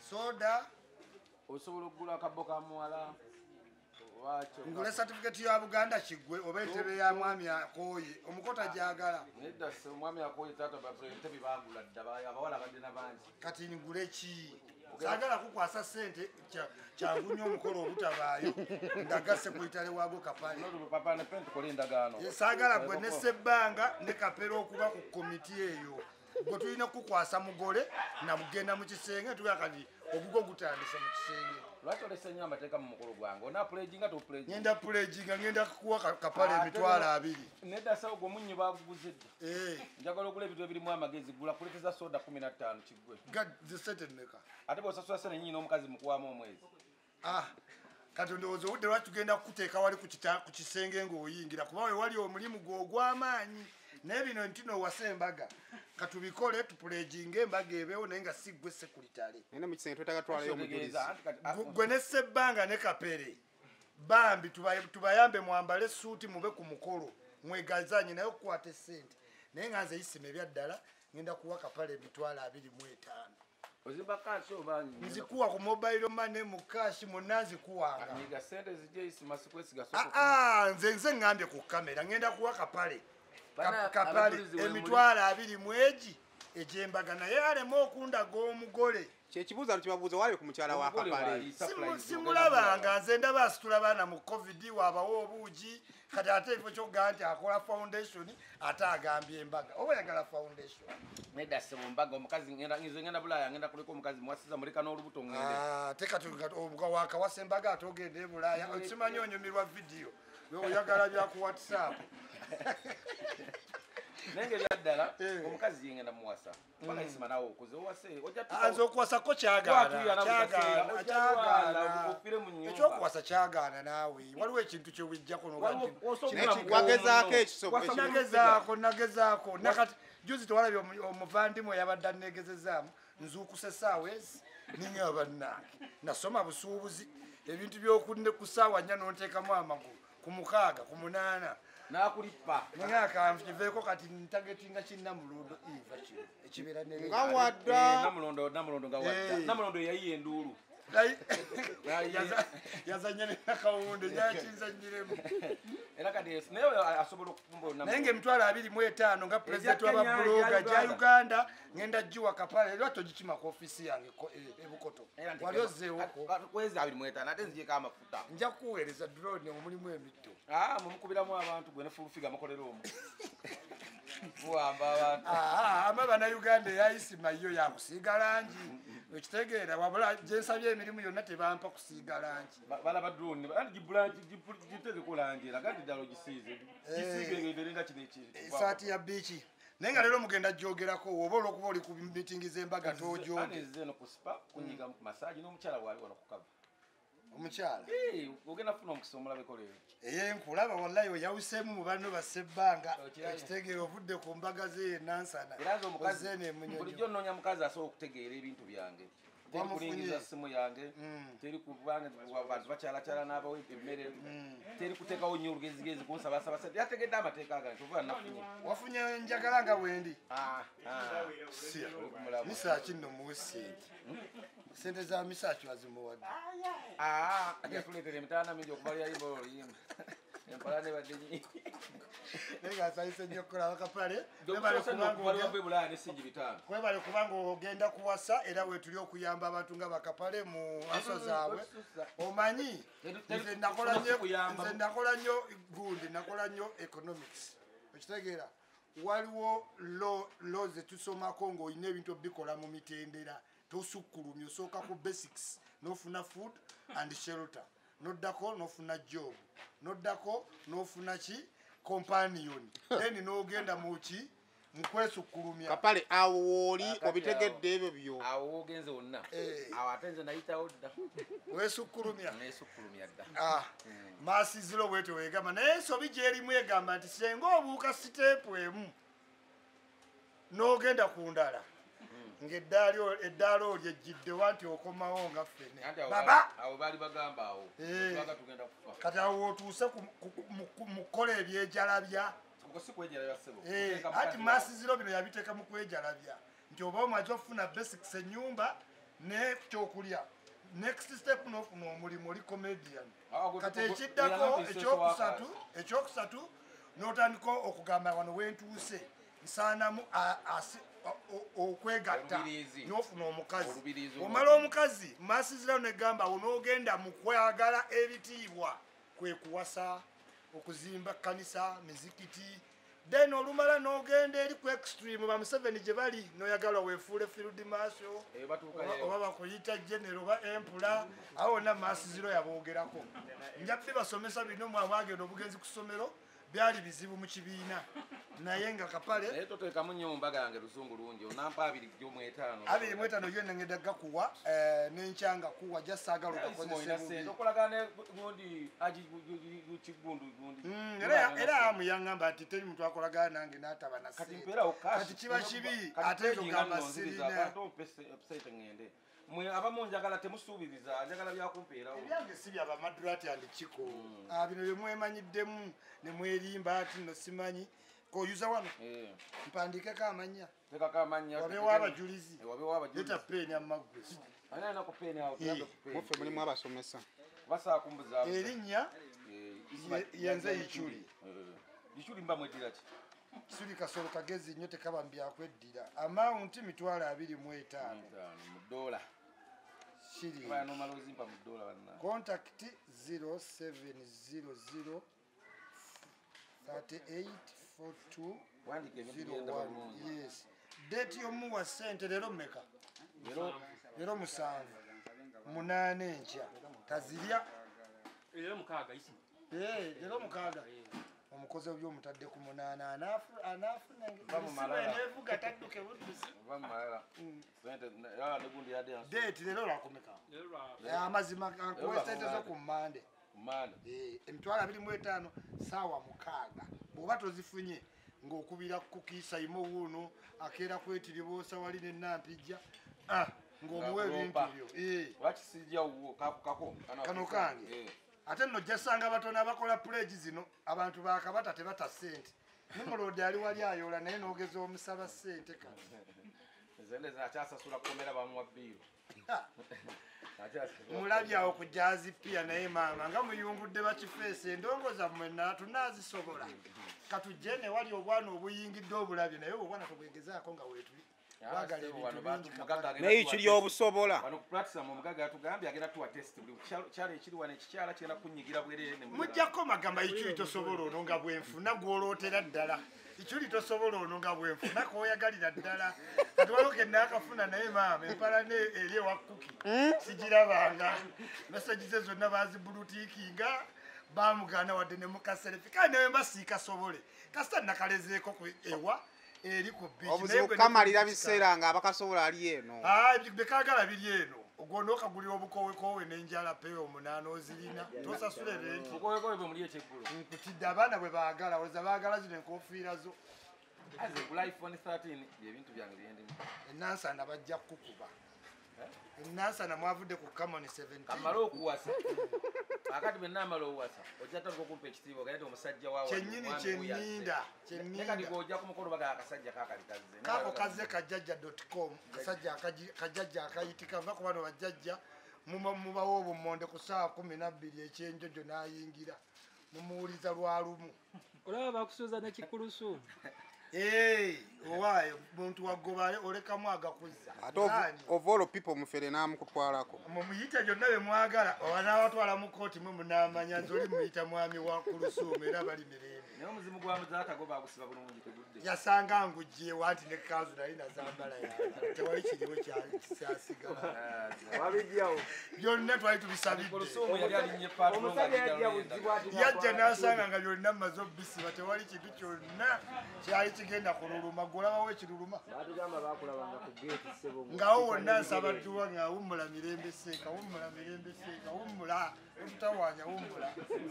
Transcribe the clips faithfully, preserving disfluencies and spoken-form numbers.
soda osobola okugula akabbo ka muwala wacho ngule certificate ya Buganda kigwe oba entebe ya mwami akoye omukota jagala nedda se omwami akoye tata baprente bibagula ddaba abawala badde nabangi kati ngule ki sagala kukwasa sente kyangu nnyo omukolo obutabaayo ndagase ku itale waago kapale papa ne pente kola endagaano sagala gwe ne Ssebbanga ne Kapere okuba ku komiti eyo gwe tulina kukwasa mugole namugenda mu kisenge tuyakati ogugo gutandise mu kisenge lwaki olese nnyo amateeka mu mukolo gwange ona pledginga to pledging ngenda pledginga ngenda kuwa Kapale emitwalo abiri nedda sawo gwe munyi baguguze dda njagala okula ebintu ebirimu amagezi gula kuleteza soda kumi na ttaano kiggwe zisente nneka ate bw'osasula sene nnyini n'omukazi mukuwamu omwezi kati ndowooza obudde lwaki tugenda kukuteeka wali ku kisenge ng'oyingira kuba we wali omulimu gwe ogw'amaanyi naye bino ntino wasa embaga katubikole tupuleginga embaga ebeewo naye nga si gwe sekuritale gwe ne Ssebbanga ne Kapere bambi tubayambe mwambale essuuti mube ku mukolo mwegazanye naye okukwata essente naye nga nze isima ebyaddala ngenda kuwa Kapale emitwalo abiri mu etaano nzikuwa ku mobile money mu cash monna nzikuwanga nze nze ngambye ku kamera ngenda kuwa Kapale Kapale emitwalo abiri mwegi egyembaga naye alema okundaga omugole kyekibuuza tukibabuuza wali ku mukyala wa Kapale simulabanga nze ndaba asitula baana mu covid waabawo obuugi kati ate ekifo kyokugamba nti akola foundation ate agambye embaga oba yagala foundation nedda se mumbaga omukazi nze ngenda Bulaaya ngenda kuleka omukazi muwasiza muleka n'olubuto ngende ate kati wakawasa embaga ate ogende e Bulaaya simanyi onyumirwa vidiyo oyagala byaku WhatsApp nenge byaddala omukazi yengenda muwasa kubanga isima nawe okuze owase nze okuwasako kyagaana ekyokuwasa kyagaana naawe waliwo ekintu kyewijjako wagezaako ekisobo nagezaako nagezaako nakati juzi tewalabye omuvandimu yabadde anegezezaamu nzuukuse essaawa ezi ninywa bannange nasoma busuubuzi ebintu byokussaawa nnya nonteekamu amagulu ku mukaaga ku munaana nakulipa nangakankiveeko kati ntagetinga kinnamulondo iva kino ekibeera nga wadda namulondo namulondo nga wadda namulondo yayiye enduulu yazanya nenakawunde yakinzanyiremu era kati naye asobola okukumbona naye ngaemitwalo abiri mu etaano nga pulezidenti w'ababuloga gya Uganda ngenda giwa Kapale era togikimako ofisi yange ebukoto wali ozzeewoko kwezi abiri mu etaano ate nzijeko amafuta nja kuweereza drone omulimu emitto mumukubiramu abantu gwe ne fulufiga mukolera omu muwamba abantu ama bannayuganda eyayisima yo yakusiiga langi ekitegeera wabula gyensabye emirimu yonna tebampa kusiiga langi balaba drone gibulangi gitezeko langi eraga nti ddala ogisiize gisiige ebeerenga kino esaati ya biiki naye nga leero mugenda gyogerako oba olwokuba oli ku mitingi z'embaga toogyoge eno ku sipa kunyiga ku masaagi n'omukyala waali wala kukava omukyala ogenda funa omukisa omulabeko leero eyenkulaba wallahi oyawuseemu mu banno ba Ssebbanga ekitegeera ovudde ku mbaga z'enansana bulijjo nnoonya mukazi asobola okutegeera ebintu byange teri kulingiza simu yange teri kubanga bantu bakyalakyala n'abawo emmere teri kuteekawo nnyo olugezigezi kunsabasaba sente yategedde amateeka gange tova nafunye wafunye njagala nga bwendi misaaki nno muwe sente sente za misaaki wazimuwadde yatuleetera emitaana mingi okubalya yimba oluyimba empala ne badde nyi naye ngaasayise nnyo okukola Kapale Bulaaya nesingi bitaano kwebale kubanga ogenda kuwasa era wetuli okuyamba abantu nga bakapale mu aso zaabwe omanyi nze nakola nnyo gundi nakola nnyo economics okitegeera waliwo lo zetusomako ng'olina ebintu obikola mu mitendera tosukkulumya osooka ku basics n'ofuna food and shelter noddako n'ofuna job noddako n'ofuna ki companion then n'ogenda mu ki mukwesukkulumya Kapale awo wooli obitegedde ebyo byo awo wogenze wonna awo ate nze nayitawo dda wesukkulumya nesukkulumya dda maasiziro bwetyo weegamba naye ensobi gyerimu egamba nti senga obuuka siteepu emu n'ogenda ku ndala ng'eddaala olyo ejjiddewa nti okomawo nga ffene baba awo baali bagamba awo tugenda kufa kati awo otuuse mu kukola ebyejalabya ati maasiziro bino yabiteeka mu kwejalabya nti oba omaze ofuna basics ennyumba ne kyokulya next step n'ofuna omulimu oli comedian kati ekiddako ekyokusatu ekyokusatu n'otandika okugamba wano wentuuse nsaanamu okwegatta n'ofuna omukazi omala omukazi maasizirawo negamba onoogenda mu kwagala ebitiibwa kwe kuwasa okuzimba kanisa mizikiti then olumala n'ogenda eri ku extreme ba Museveni gye bali n'oyagala weefuule field marshal oba bakuyita general oba empula awo wonna maasiziro yaboogerako njabbi basomesa bino mwabagenda obugenzi ku ssomero byali bizibu mu kibiina naye nga kapale naye toteekamu nnyo mu mbaga yange lusungu lungi onampa abiri mu etaano abiri mu etaano yo nengedde gakuwa n'enkyanga kuwa jasaagala okakozesa okolagana gundi kigundu gundi era amu yaŋŋamba nti teri muntu akolagana nange n'ataba na kati kiba kibi ate ogamba sirina ŋŋende mwe abamu njagala temusuubiriza njagala byakumpeerawo ebyange si byaba madrati and kiko bino bye mwemanyiddemu ne mwerimba ati no simanyi koyuza wano mpandiikeko amanya tekako amanya wabeewo abajulizi wabeewo abajulizi leta peeni amaggwe ani alina ku peeni awo muffe mulimu abasomesa basaa kumbuza erinnya yenze yikyuli yikyuli mba mweddira ki kisuli kasolo kagezi nnyo tekaba mbyakweddira amawunti mitwalo abiri mu etaano mu ddoola contact zero seven zero zero thirty-eight forty-two zero one. Yes. Date yomuwa sente lero mmeka? Lero musanvu. Munaane nkya. Tazirya. Lero mukaaga isi. Eh, lero mukaaga. Omukozi obyo mutadde ku munaana anafu anafu nange. Bamumalala. Nevuga tadduke buddusi. Bamumalala. Sente ya negundi ya dance. Date lero lwakomeka. Lero lwa. Ya amazima ankuwe sente zo ku Mande. Mande. Eh, emitwalo abiri mu etaano saawa mukaaga. Bw'oba tozifunye ng'okubira kukiisa imo wuuno akeera kwetiribuusa wali ne Nampijja ah ng'omuwa ebintu byo eh lwaki sijja wo kako kano kange ate nno jasanga batono abakola pledge zino abantu baakabata tebata ssente nimulodi ali wali ayola naye n'ogeza omusaba ssente kati zende zinakyasasula kukomera bamuwa bbiiro mulabye awo ku jazi pia naye maama nga muyungudde bakifeesi endongo zammwe tunaazisobola katujje ne wali obwana obuyingidde obulabye naye obwana tobwegezaako nga weetuli bagala ebintu naye kiri obusobola wano ku platform omugaga yatugambye agenda tuwa test buli kyalo ekiri wano ekikyala kyenda kunyigira bwerere mujjako magamba ikyuli tosobola ono nga bwenfuna gwolootera ddala ikyuli tosobola ono nga bwenfuna kooyagalira ddala kati waliwo kennaakafuna naye maama empala eri ewa kuki sigirabanga meseji ze zonna bazibulutiikinga bamugaana wadde ne mukaserefi kandi naye mbasiika sobole kasita nakalezeeko ewa eri ku obuzibu kamalira biseera nga abakasobola ali eno bekagala biri eno ogwo okagulira obukowekowe n'enjala peyo omunaana ozirina tosasula ebintu nkutidde abaana bwe baagala oza baagala zino enkofiira zo enansana bajja kukuba enansana mwavudde ku kamoni kamala okuwasa akati bwe namala owasa ojja tatulika okumpa ekitiibwa gayete omusajja wawa kyennyini kyenninda kyenninda ojja kumukolo baga akasajja kakali kazze kako kazze kajjajja dot com kasajja kajjajja akayitika va ku bano bajjajja mubawo obummonde ku ssaawa kumi nabbiri ekyenjojo n'ayingira mumuwuliza lwa lumu olaba bakusuuza nekikulusu Hey, why? Muntu wagobale olekamu agakuza. Ate of all people mufere namukutwalako. Mumuyita jonna be mwagala owana watwala mu koti mwe munamanya nzoli muyita mwami wa kulusumu era bali mirembe. Naye omuzimu gwa muzata go bagusiba bulungi tegudde. Yasanga ngujje wanti ne kanzu nali nazambala ya. Tewali kiriwo kyasigala. Wabijjawo. Byonna twali tubisabidde. Kulusumu yali alinnye paatu nga yajja n'asanga nga byonna mazo bisiba tewali kintu kyonna kyali kigenda kululuma golabawo ekiruluma ngawo wonna nsaba dduwa ng'awummula mirembe seeka wummula mirembe seeka wummula ebutawanya wummula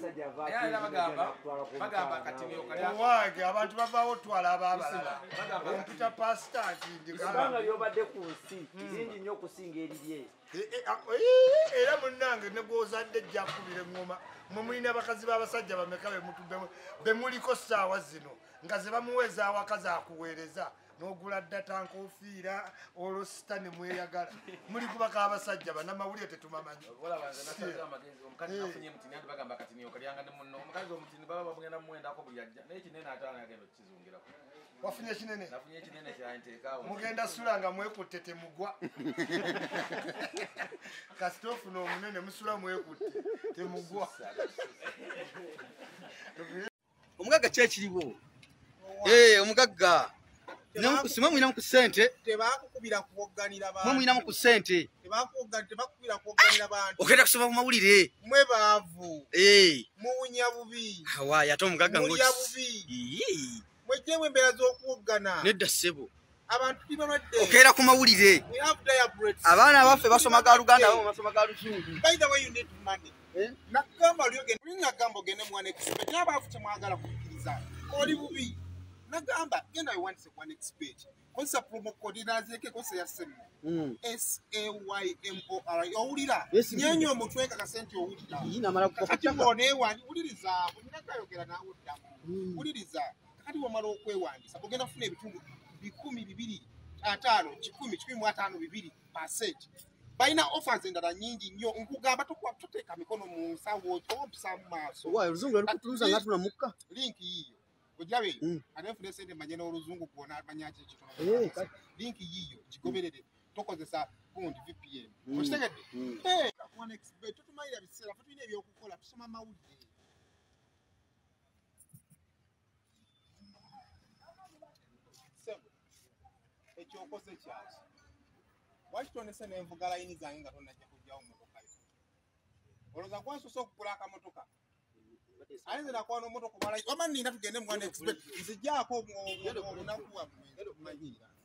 owange abantu bavaawo twala abaabalala ompita pasitaati ndiobadde ku nsi zingi nnyo okusinga eribye era munnange negwozadde ejjakubira eŋŋoma mwe mulina abakazi b'abasajja bameka bemuliko ssaawa zino nga ze bamuweeza awaka zaakuweereza n'ogula data nkofiira olwo sita ne mweyagala muli kubaka abasajja bannamawulire tetumamanyi wafunye kinene mugenda sula nga mwekutte temugwa kasita ofuna omunene musula mwekutte temugwa omugagga kyekiriwo omugagga simwe mwinamu ku ssente tebakukubira kuwogganira mwe mwinamu ku ssente tebakukubira kuwogganira bantu ogenda kusoma ku mawulire mwe baavu muwunya bubi awaayi ate omugagga mulya bubi mwejjemu embeera z'okuwoggana nedda ssebo abantu tibalwadde okeera ku mawulire abaana abaffe basoma ga luganda abo basoma ga luzungu nagamba olinagamba ogende mwana expert n'abaafu temwagala kukkiriza oli bubi nagamba genda wewandise one expert kozesa promo code nazeeke kozesa ya semo S A Y M O R owulira nyenyo omutwe ekakase nti owulira kakati bwoneewandi wuliriza olinagayogera naawe oddamu wuliriza kakati bwomala okwewandisa ogenda kufuna ebitundu bikumi bibiri ataano kikumi kikumi mu ataano bibiri percent balina offers endala nyingi nnyo nkugamba toteeka mikono mu nsawo ompisa mu maaso oluzungu lwalikutuuza nga tuna mukka linki yiyo ojabe ate nfuna esente manye n'oluzungu gwona manyaki ekitono linki yiyo kigoberere tokozesa gundi V P N okitegedde totumalira biseera fe tulina ebyokukola tusoma mawulire ekyokoze kyaki lwaki tonese nenvuga layini zange nga tonajja kujjawo motoka yo olowooza gwansusa okugula akamotoka ate nze nakwana omotoka omala oba nina tugende mwana expect nzijjaako olunaku wamwe manyira